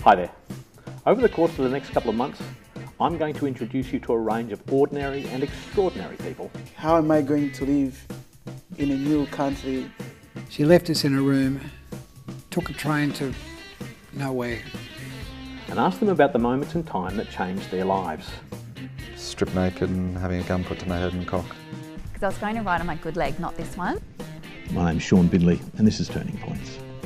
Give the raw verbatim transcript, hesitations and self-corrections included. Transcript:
Hi there. Over the course of the next couple of months, I'm going to introduce you to a range of ordinary and extraordinary people. How am I going to live in a new country? She left us in a room, took a train to nowhere. And ask them about the moments in time that changed their lives. Stripped naked and having a gun put to my head and cock. Because I was going to ride on my good leg, not this one. My name's Shaun Bindley and this is Turning Points.